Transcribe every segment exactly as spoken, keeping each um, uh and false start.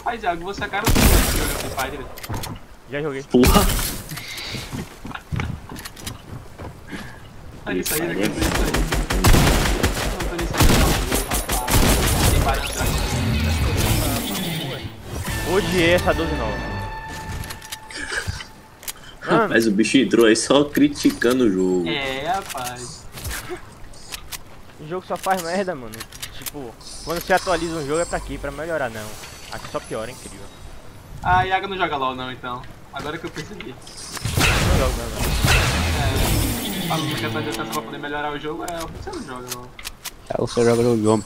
Rapaz, Iago, você é a cara do Free Fire. Já joguei. Porra! Olha isso aí, né? Isso aí. Não tô nisso aí, não, rapaz. Tem vários dados. Odiei essa doze nova. Mas o bicho entrou aí só criticando o jogo. É, rapaz. O jogo só faz merda, mano. Tipo, quando você atualiza um jogo é pra quê? Pra melhorar, não. Aqui só piora, é incrível. Ah, Iago não joga LOL não, então. Agora que eu percebi. Não jogo, não, não. É, falando que atualização pra poder melhorar o jogo, é, você não joga LOL. Você joga no jogo.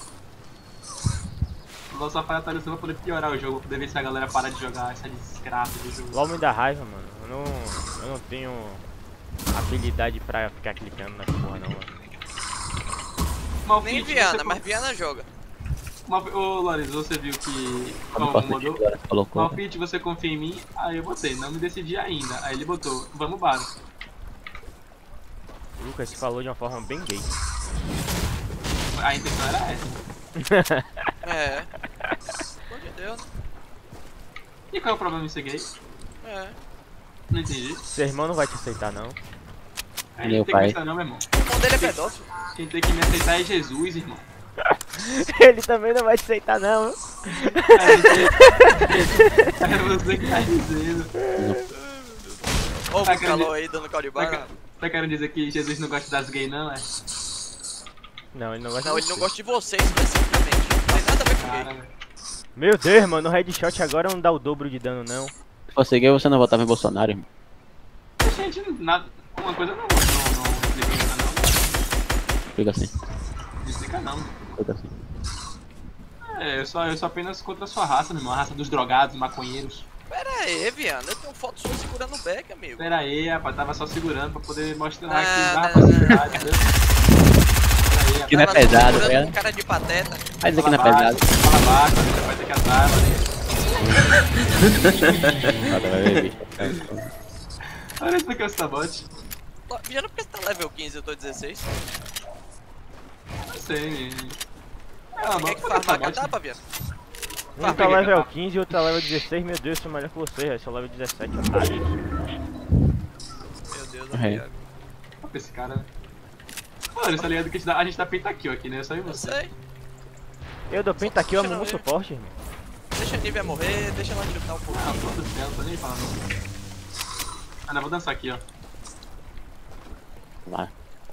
O LOL só faz atualização pra poder piorar o jogo, pra poder ver se a galera para de jogar essa desgraça do jogo. LOL me dá raiva, mano. Eu não, eu não tenho habilidade pra ficar clicando nessa porra, não, mano. Malfit, Nem Viana, você... mas Viana joga. Mal... Ô, Loris, você viu que... Quando Como posso mandou? agora, colocou. Malfit, você confia em mim? Aí eu botei, não me decidi ainda. Aí ele botou, vamos baro. O Lucas falou de uma forma bem gay. A intenção era essa. É. Pô de Deus. E qual é o problema em ser gay? É. Não entendi. Seu irmão não vai te aceitar, não. Aí Meu não tem pai. que aceitar não, meu irmão. O irmão dele é pedófilo. Quem tem que me aceitar é Jesus, irmão. Ele também não vai te aceitar, não. É você, é você que tá dizendo. Ô, Tá o querendo- calor aí dando caldo de Tá, barra. tá querendo dizer que Jesus não gosta das gays, não, é? Não, ele não gosta Não, de ele não você. gosta de você especificamente. Não tem nada a ver com Cara, gay. velho. Meu Deus, mano, o headshot agora não dá o dobro de dano, não. Se fosse gay, você não votava em Bolsonaro, irmão. Gente, nada, uma coisa não, não, não explica não. Fica assim. Não explica não. Fica assim. É, eu sou, eu sou apenas contra a sua raça, meu irmão. A raça dos drogados, maconheiros. Pera aí, Viana. Eu tenho foto sua segurando o beck, amigo. Pera aí, rapaz, tava só segurando pra poder mostrar Ah, que dá não, facilidade, entendeu? Pera aí, Que não é Tava só pesado, segurando né? com cara de pateta. Vai dizer que não é Fala pesado. baixo, fala baixo, você vai ter que atrás, olha isso aqui é o Sabote. Ó, Viana, por que você tá level quinze e eu tô dezesseis? Não sei. Ah, Você mas quer que por que farmar Sabote? catapa, Viana? Um tá peguei, level tá. quinze e outro tá level dezesseis. Meu Deus, sou melhor que você, eu sou level dezessete, otário. Meu Deus, É. amigo. Olha pra esse cara, né? Mano, tá ligado que a gente dá, a gente dá pentakill aqui, né? Só eu e Eu você. sei. Eu dou penta aqui, eu amo Deixa eu muito ver. suporte, irmão. Deixa a Nivea morrer, deixa ela chutar um pouco. Ah, foda-se, eu não tô nem falando. Ah, não, vou dançar aqui, ó. Vai.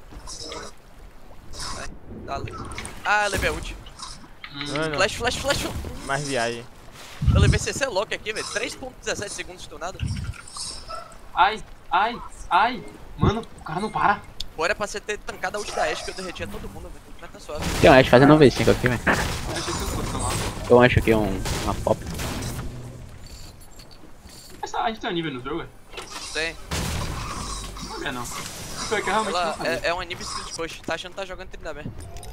Vai, dale. Ah, eu levei a ult. Mano, Flash, flash, flash. mais viagem. Eu levei C C lock aqui, velho. três ponto dezessete segundos stunado. Ai, ai, ai. Mano, o cara não para. Pô, era pra você ter tancado a ult da Ashe que eu derretia todo mundo, velho. Mas tá suave. Tem um Ash fazendo um V cinco aqui, velho. Eu achei que eu não fosse tomar. Eu acho que é um, uma pop. Essa, a gente tem um nível no jogo? Tem. Não é não. Foi que eu realmente Ela não sabia. é, é um anime split push. Tá achando que tá jogando trinta B.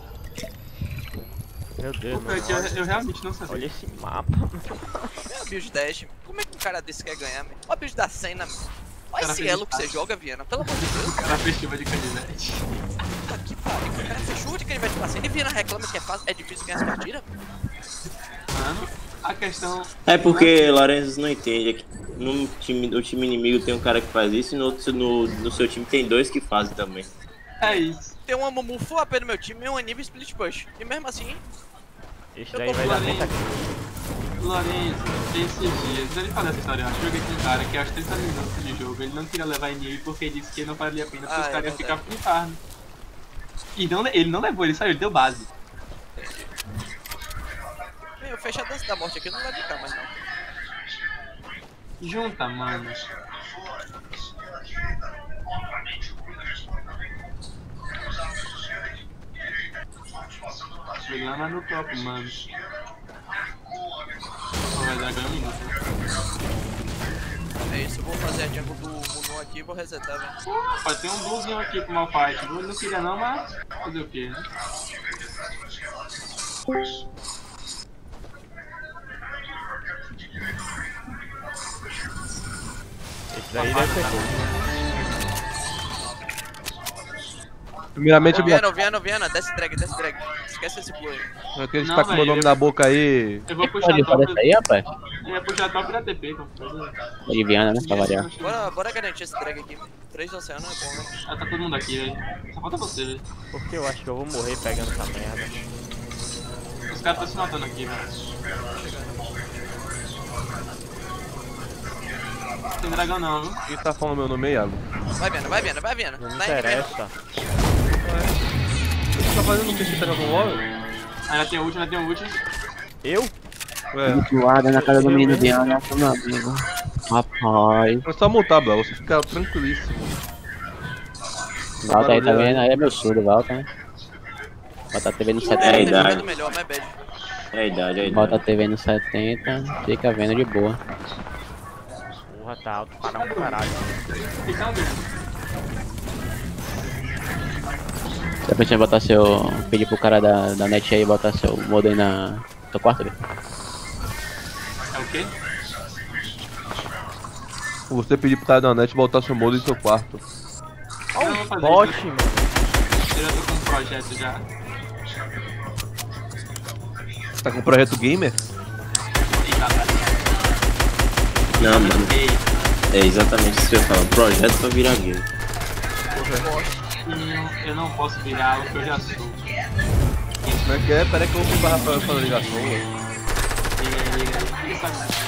Meu Deus, Foi mano. que eu, Olha, eu realmente não sabia. olha esse mapa. É a build da Ashe. Como é que um cara desse quer ganhar, velho? Olha a build da Senna, mano. Olha Cara, esse fez elo que você fácil. joga, Viana. Pelo amor de Deus. O cara fez chuva de canivete. Puta que pariu. O cara fez chuva de canivete pra Senna. E Viana reclama que é, fácil, é difícil ganhar as partidas. Mano, a questão... É porque Lourenço não entende. É que no time, no time inimigo tem um cara que faz isso e no, outro, no, no seu time tem dois que fazem também. É isso. Tem uma Mumu full A P no meu time e um anime split push. E mesmo assim, Esse Eu daí tô vai dar falando. penta aqui. Lourenço, esses dias, deixa eu falar essa história, eu joguei com um cara que aos trinta minutos de jogo ele não queria levar inimigo porque ele disse que não valia a pena porque Ah, os é caras iam ficar verdade. com farm. E não, ele não levou, ele saiu, ele deu base. bem, eu fecho a dança da morte aqui, não vai ficar mais não. Junta, mano. Chegando lá no top, mano. Pô, vai dar ganho um minuto. É isso, eu vou fazer a jungle do Mumu aqui e vou resetar, velho. Pô, rapaz, tem um bluesinho aqui pro Malphite. Eu não queria não, mas fazer o quê, né? Esse daí deve ser gol. Primeiramente, eu Viana, Viana, Viana, desce drag, desce drag. Esquece esse blue aí. aquele que Não, tá com o meu velho, nome eu- na boca aí. Eu vou puxar Pode fazer top. isso aí, rapaz? Ele vai puxar top da T P, então. De Viana, né? Pra variar. Bora, bora garantir esse drag aqui. três do oceano é bom, né? Ah, tá todo mundo aqui, velho. Só falta você, velho. Porque eu acho que eu vou morrer pegando essa merda. Os caras estão se matando aqui, velho. Tem dragão não, viu? Quem tá falando meu nome aí, Iago? Vai vendo, vai vendo, vai vendo. Não me Tá indo, interessa. Você tá fazendo o que? Você pega com o LOL? Ainda tem o último, ainda tem o último. Eu? É. Guarda na casa do menino Viana, meu amigo. Rapaz. É só montar, Bel. Você fica tranquilíssimo. Volta aí, tá vendo? Aí é meu surdo, volta, né? Bota a T V no É a Tem setenta. idade. jogado melhor, mas bad. É a idade, é a Bota a idade. T V no setenta, fica vendo de boa. Porra, tá alto para um caralho. Fica vendo. Você pensa em botar seu. Pedir pro cara da, da net aí botar seu modem na. Teu quarto, velho? É o quê? Você pedir pro cara da net botar seu modo em seu quarto. Eu não vou fazer Bot, isso. mano. Eu já tô com um projeto já. Você tá com um projeto gamer? Eita, velho. Não, mano. Ei, É exatamente isso que eu falo. Projeto pra virar game. não, eu não posso virar o que eu já sou. Como é que é? Pera aí que eu vou pro Rafael fazer ligação, velho. Liga aí, liga aí. Ele sabe disso.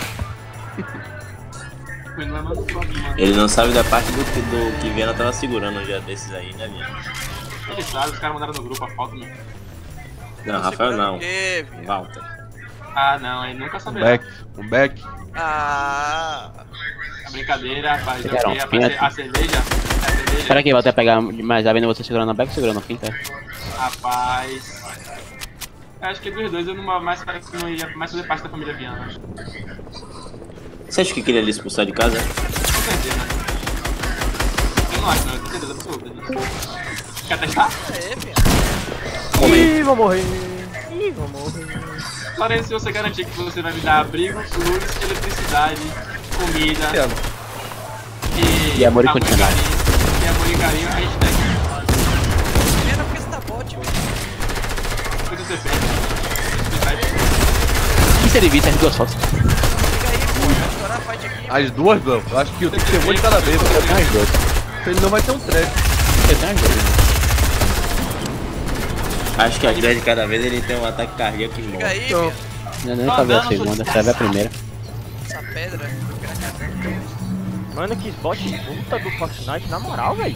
Foi lá, mano, mano. Ele não sabe da parte do, que- do que Viana tava segurando um dia desses aí, né, Viana? Ele sabe, os caras mandaram no grupo a foto, né? Não, Rafael não. O quê, viado? Walter. Ah, não, ele nunca Um saberá. back. Um back. Ah, A brincadeira, rapaz. Eu Quero um queria fazer pinto. a cerveja. A cerveja. Será que Walter pegar mais a vendo você segurando a back ou segurando no fim, cara? Rapaz. Eu acho que dos dois eu não mais para que não ia mais fazer parte da família Viana. Você acha que queria ele expulsar de casa? Com certeza. Eu não acho, não. Eu tenho certeza absoluta disso. Quer testar? é, viado. Ih, vou morrer. Ih, vou morrer. Porém, se você garantir que você vai me dar abrigo, luz, eletricidade, comida Iago. e... E amor e carinho, continuidade. E amor e carinho, a gente tem. Pena porque você tá bot, velho. Coisa você fez. Vai. E se ele visse as duas fotos? Fica aí, pô. Vai estourar a fight aqui. As duas, Bel. Eu acho que eu tenho que ter um de cada vez. Eu tenho as duas. Porque ele não vai ter um track. Eu tenho as duas. Acho que a de cada vez ele tem um ataque cardíaco e Fica morre. aí, Então. viado. Eu nem pra ver a segunda, essa é a primeira. Essa pedra. Mano, que bot puta do Fortnite, na moral, velho.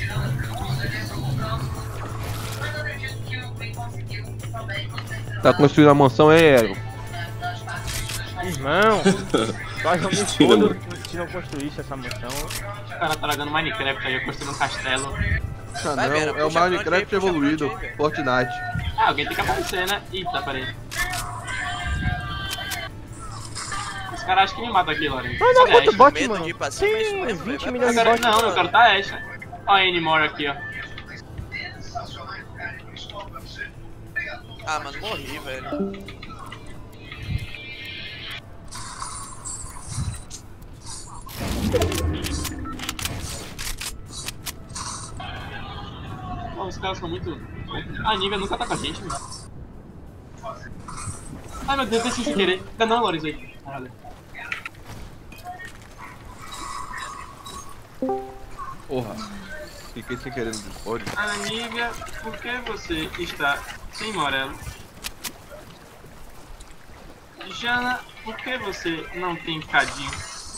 Tá construindo a mansão aí, Iago. Irmão, nós vamos Tira, todo mano. se não construísse essa mansão. O cara tá jogando Minecraft aí, eu construindo um castelo. Ah, Vai, não. Vera, É o puxa a Minecraft fronte aí, puxa a evoluído. fronte aí, velho. Fortnite. Ah, alguém tem que aparecer, né? Eita, peraí. Os caras acham que me matam aqui, Loren. Não, não, quanto bot, medo mano? de ir pra cima, é isso Tem mesmo, vinte velho. milhões Eu de quero, bots. não, eu quero tá Asha. Ó a Anymore aqui, ó. Ah, mano, morri, velho. Pô, os caras são muito... A Nívia nunca tá com a gente, mano. Ai meu Deus, deixa eu sem querer. Não, não, Lorenzo aí. Caralho. Porra. Fiquei sem querer no Discord. A Nívia, por que você está sem Morelo? Jana, por que você não tem cadinho?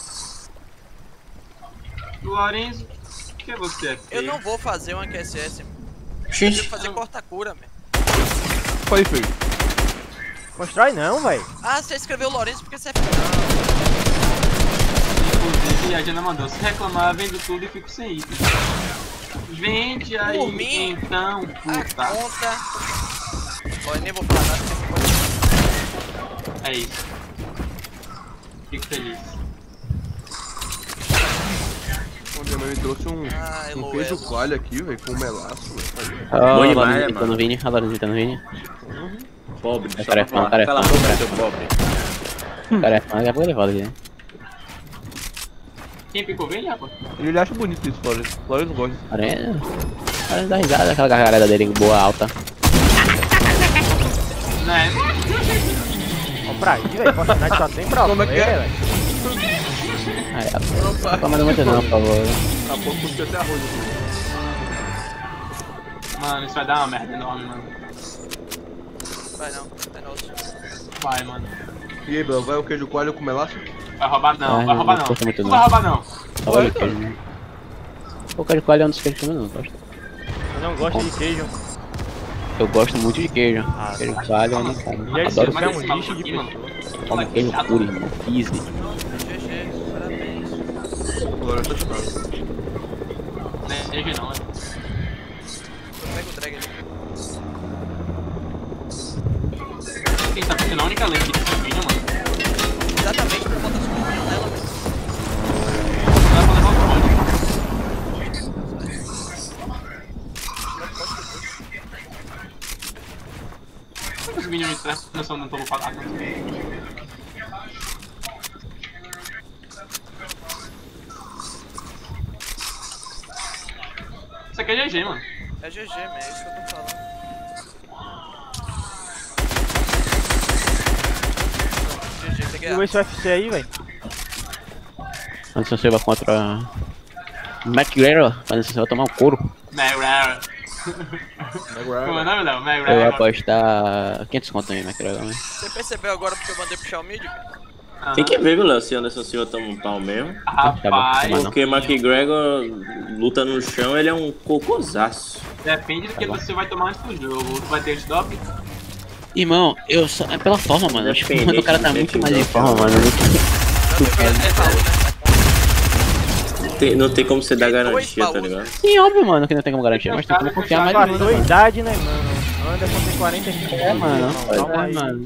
Lorenzo, por que você é feio? Eu não vou fazer uma Q S S, mano. Eu tenho que Xixi. fazer corta-cura, velho. Foi feio. Constrói não, velho. Ah, você escreveu Lourenço porque você é Inclusive, a Jana mandou, se reclamar, vendo tudo e fico sem item. Vende aí, Por mim? então, a puta. conta. Ó, eu nem vou falar nada porque você pode. É isso. Fico feliz. Ontem minha mãe trouxe um, Ai, um Loelo. queijo coalho aqui, velho, com melaço, velho. Ó, Bom oh, demais, Lorenzo né, imitando mano? o Vini. Olha o Lorenzo imitando o Vini. Pobre, É só pra tarefão, falar. tarefão, Cala a boca, seu pobre. Cara, daqui a pouco ele volta aqui, né? Quem picou bem, rapaz? Ele acha bonito isso, Flores. Flores não gosta. Lorenzo. Lorenzo dá risada, aquela gargalhada dele boa, alta. Não é? pra aí, velho. Fortnite só tem problema, Como é que é? velho. Ai, a calma não muito não, por favor. Daqui a pouco custa até arroz. Mano, isso vai dar uma merda enorme, mano. Vai não, é nosso. Vai, mano. E aí, Bel, vai o queijo coalho com melaço? Vai roubar não, Ai, vai roubar não não. gosto muito Não não. vai roubar não. Só olha o queijo, né? O queijo coalho é um dos queijos que eu não gosto. Eu não gosto de queijo. Eu gosto muito de queijo. Ah, Queijo coalho eu não como. Já Adoro disse, Mas é um esse maluco lixo de aqui, mano. pessoa. como queijo puro, irmão. Easy. G G, parabéns. Agora eu tô chutando. Não é G G não, né? Pega o drag ali. Quem sabe que não é a única lane que tem vídeo, mano. Exatamente, por conta dos meninos dela, velho. Vai pra levar o bonde. Os minions de trás não são não estão parados. Isso aqui é G G, mano. É G G, man, é isso que eu tô falando. G G, peguei E a... o esse U F C aí, velho. Anderson Silva contra McGregor. Anderson Silva tomar um couro. McGregor. Como é o nome, Léo? Eu ia McGregor. apostar quinhentos conto aí, McGregor. Né? Você percebeu agora porque eu mandei puxar o mid? Tem que ver, viu, Léo, se Anderson Silva toma um pau mesmo. Rapaz, Tá bom. Porque McGregor luta no chão, ele é um cocôzaço. depende do que você vai tomar antes do jogo. Tu vai ter antidoping? Irmão, eu só. É pela forma, mano. Acho que Independente o cara tá do muito que mais em eu forma, quero. mano. do que tu É quer. baú, né? Tem- não tem como você dar Tem dois garantia, tá baús. ligado? Sim, óbvio, mano, que não tem como garantir, mas tem como confiar mais Com a no sua idade, né, mano? Anderson tem quarenta e cinco É, anos, mano. irmão. Calma É, aí. mano.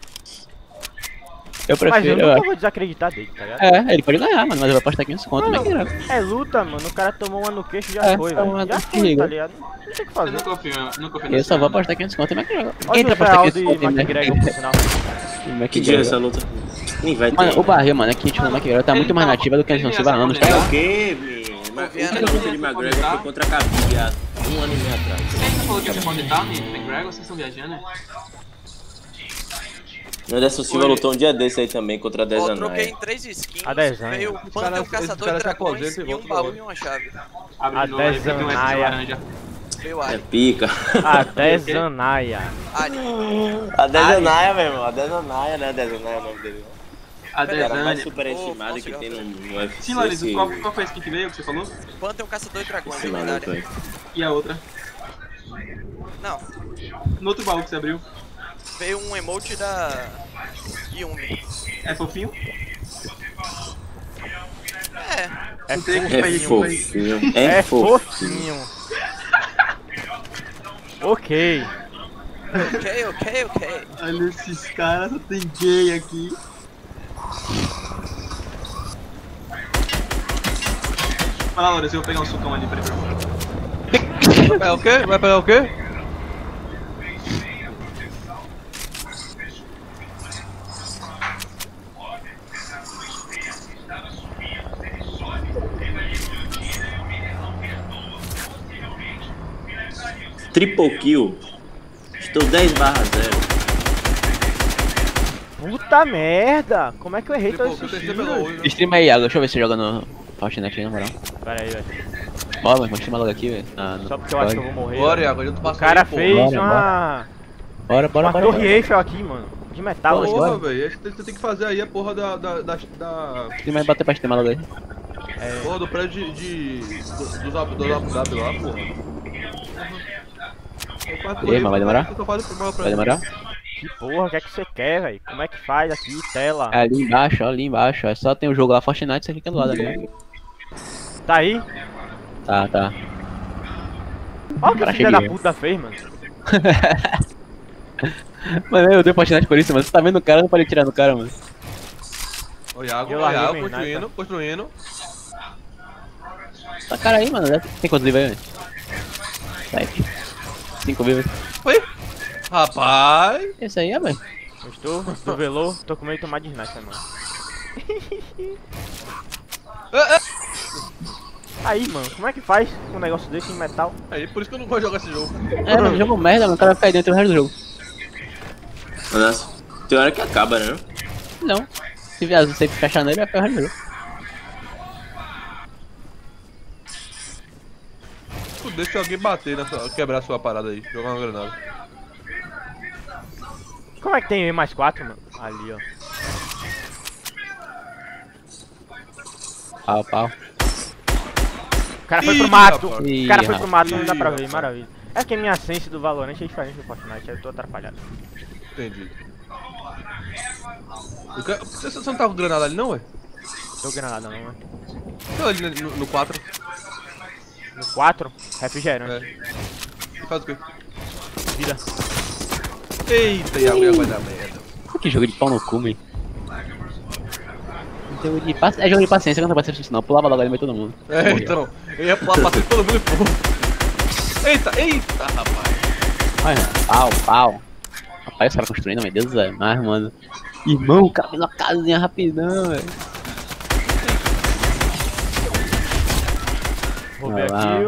Eu Mas eu prefiro. Eu nunca acho. vou desacreditar dele, tá ligado? É, ele pode ganhar, mano, mas eu vou apostar quinhentos conto, Não, McGregor. é luta, mano. O cara tomou uma no queixo e já É, foi, é uma velho. Já luta foi, perigo. tá ligado? Não tem o que Eu fazer. não confio, não confio Eu nesse só vou cara. apostar quinhentos conto em McGregor. Olha Quem o tá apostando real de quinhentos conto em McGregor, por sinal. McGregor? Que dia é essa luta? Nem vai ter. Mano, o barril, mano, aqui, tipo, o McGregor tá Ele muito mais tava- nativa do que a Anderson ele Silva há ia anos, se tá É ligado? o quê, menino? Mas Confiando o no último de McGregor foi contra a Khabib há um ano e meio atrás. Você falou que ia se conectar, McGregor? Vocês estão viajando, né? O Anderson Silva Oi. lutou um dia desse aí também contra a Ó, eu troquei Desanaya. em três skins, A Dezanha. veio um cara- Panther, um esse caçador cara de se dragões aposenta e e um volta baú logo. e uma chave. Abre A de novo aí, porque tem um S de Dezanaya. laranja. Veio É Ali. pica. Até Zanaia. Ali. A Desanaya, meu irmão. A Desanaya, né? A Desanaya é o nome dele. A O cara mais Dezania. superestimado Ô, que posso tem no, no Sim, U F C. Larissa, esse- qual, qual foi a skin que veio que você falou? Panther, um caçador de dragões, Esse maluco lendário. aí. E a outra? Não, No outro baú que você abriu. veio um emote da Yumi. É fofinho? É, É Não tem fofo. que É pedir fofinho. É É fofinho. fofinho. Ok. ok, ok, ok. Olha esses caras, só tem gay aqui. Vai lá, Lourenço, eu vou pegar um sucão ali pra ele. Vai pegar o quê? Vai pegar o quê? Triple kill. Estou dez barra zero. Puta merda. Como é que eu errei todo Triple esse kill, tem tiro? C B O, né? Streama aí, Iago. Deixa eu ver se você joga no Fortnite aí, na moral. Pera aí, velho. Bora, mas streama logo aqui, velho. Ah, no- Só porque eu acho que eu vou morrer. Bora, velho. Iago, a gente O passa cara aí, pô. fez Bora, uma... Bora, bora, Uma bora. torre bora. Eiffel aqui, mano. De metal, assim. Porra, velho, acho que você tem que fazer aí a porra da. da. da. da Streama aí, bater pra streamar logo aí. porra do prédio de. de do, dos Abu do Abu Dhabi lá, porra. E aí, mano, vai demorar? Vai Vai demorar? Que porra, o que é que você quer, velho? Como é que faz aqui, tela? É ali embaixo, ó, ali embaixo. É só tem o jogo lá, Fortnite, você clica do lado ali. Tá aí? Tá, tá. Olha o que Cara, esse filho da cheguei. puta fez, mano. Mano, eu dei Fortnite por isso, mano. Você tá vendo o cara, não pode tirar no cara, mano. Ô, Iago, Eu ô, larguei Iago, meu construindo, sniper. construindo. Tá cara aí, mano. Tem quantos livros aí, velho? Sete. Cinco vivos. Oi? Rapaz! Esse aí é, velho. Gostou? Duvelou? Tô com medo de tomar de sniper, mano. Ah, ah. Aí, mano, como é que faz com um negócio desse em metal? Aí, por isso que eu não gosto de jogar esse jogo. É, mano, jogo merda, mano. O cara vai ficar aí dentro do resto do jogo. Anderson, Tem hora que acaba, né? Não. Se vier você fechar nele, vai ferrar melhor. Deixa alguém bater nessa. Quebrar sua parada aí. Jogar uma granada. Como é que tem mais quatro, mano? Ali, ó. Pau, pau. O cara foi Ih, pro mato. rapaz. O cara foi Ih, pro mato, não dá rapaz. pra ver, maravilha. É que a minha sense do Valorant é diferente do Fortnite, eu tô atrapalhado. Entendi. Eu quero- Você, você não tá com granada ali não, ué? Tô granada não, né? Não, ali no- no quatro. No quatro, refrigerante. É. E faz o quê? Vida. Eita, e a mulher vai dar merda. Que jogo de pau no cu, man. Jogo de paci... É jogo de paciência, eu não tenho paciência não. Eu pulava logo ali no meio de todo mundo. É, então. Eu ia pular pra cima de todo mundo e pô. Eita, eita, rapaz. Olha, pau, pau. Rapaz, os caras construindo, meu Deus é mais, mano. Irmão, o cara fez uma casinha rapidão, velho. Roubei Ah lá. aqui.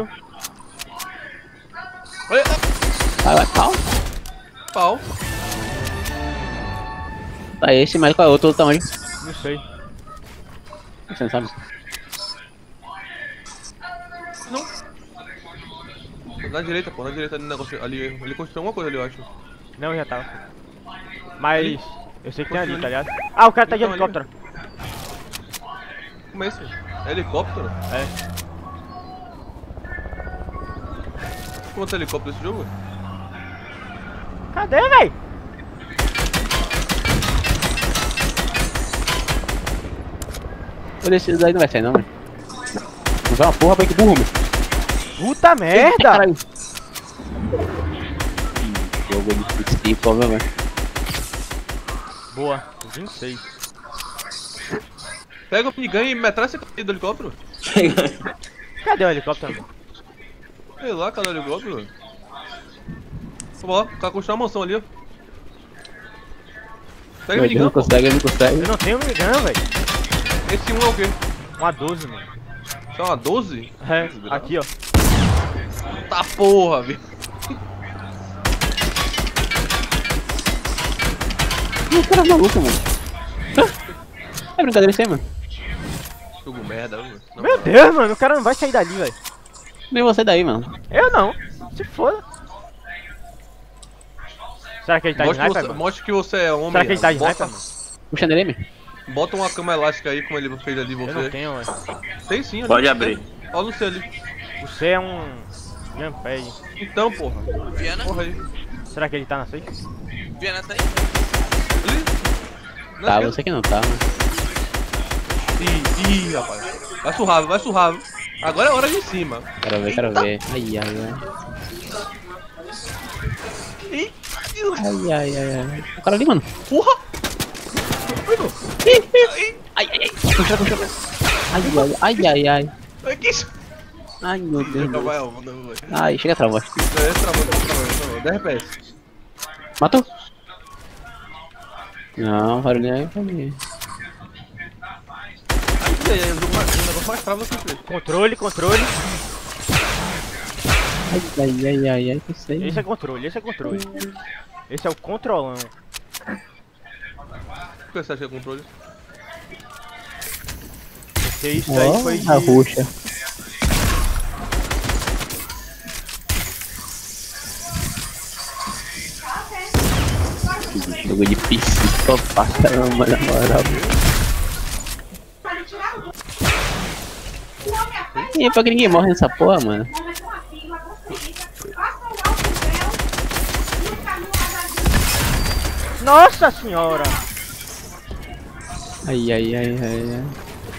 Olha, Vai, vai, pau. pau. Tá esse, mas qual é o outro tamanho? Não sei. Você não sabe? Na direita, pô, na direita ali, negócio, ali, ele construiu alguma coisa ali, eu acho. Não, já tava. Mas eu sei que tem ali, tá ligado? Ah, o cara tá de Então, ali. helicóptero. Como é isso? É helicóptero? É. Quanto é helicóptero esse jogo? Cadê, véi? Vou descer daí, não vai sair não, mano. Não vai uma porra, vai que burro, mano. Puta merda! Caralho. Jogo de tipo, meu mano. Boa, vinte e seis. Pega o minigun e metralha esse c... do helicóptero. Cadê o helicóptero? Sei lá, cadê o helicóptero? Vamos lá, o cara construiu uma mansão ali, ó. Pega o Ele minigun, não pô. consegue, ele não consegue. Eu não tenho minigun, velho. Esse um é o quê? Uma doze, mano. Isso é uma doze? É, aqui, ó. Tá porra, velho. Ih, cara é maluco, mano. É brincadeira isso aí, mano. Jogo merda, mano. Não, Meu Deus, mano, o cara não vai sair dali, velho. Nem você daí, mano. Eu não. Se foda. Será que ele tá de mostra, que sniper, você, mano? mostra que você é homem. Será que ele tá de bota, sniper, mano? Puxa nele, mano. bota uma cama elástica aí, como ele fez ali, Eu não você. tenho, velho. Tem sim, ali. Pode abrir. Olha no seu ali. Você é um... Jumpad. Então, porra. Viana, Porra aí. Será que ele tá na safe? Viana tá aí. Ali. Na Tá, esquerda. você que não tá, mano. Ih, ih, rapaz. Vai surrar, vai surrar. Agora é hora de ir em cima. Quero ver, quero ver. Ai, ai, ai. Ih, Ai, ai, ai, ai. O cara ali, mano. porra. Ai, ai, ai. Puxa, puxa. Ai, ai, ai, ai, ai. Ai, que isso? Ai, meu Deus. Não vai, não, não vai. Ai, chega a travar. É, travou, travou, travou. dez F P S. Matou? Não, barulho aí pra mim. Aí, aí, o jogo mais- o negócio mais trava que você fez. Controle, controle. Ai, ai, ai, ai, ai, que sei. Esse é controle, esse é controle. Esse é o controlão. Por que você acha que é controle? Porque isso aí foi de... a roxa. Jogo de psicopata, caramba, na moral. E é pra que ninguém morre nessa porra, mano. Nossa senhora! Ai, ai, ai, ai, ai.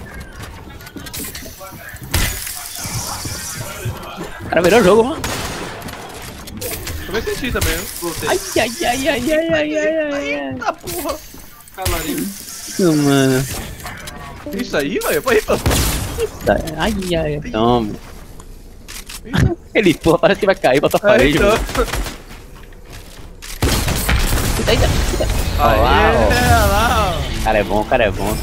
O cara virou o jogo, mano. Também senti também, né? Você. Ai, ai, ai, ai, ai, ai, ai, ai. Eita porra. Calarinho. Isso, mano. Isso aí, velho? Foi então. Tá, ai, ai, ai. Toma. Ele, porra, parece que vai cair, bota a É, parede, então. mano. Eita, eita, eita. Aí, Olá, ó. é, lá, O cara é bom, o cara é bom.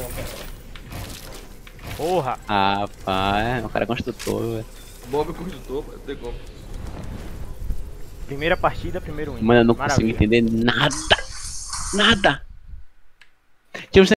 Porra! Ah, pá, é, o cara é construtor, velho. ó. Bob construtor, não tem como. Primeira partida, primeiro win. Mano, eu não consigo Maravilha. entender nada. Nada. Tinha um